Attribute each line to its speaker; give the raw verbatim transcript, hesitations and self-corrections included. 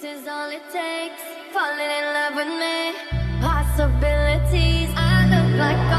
Speaker 1: This is all it takes. Falling in love with me. Possibilities. I look like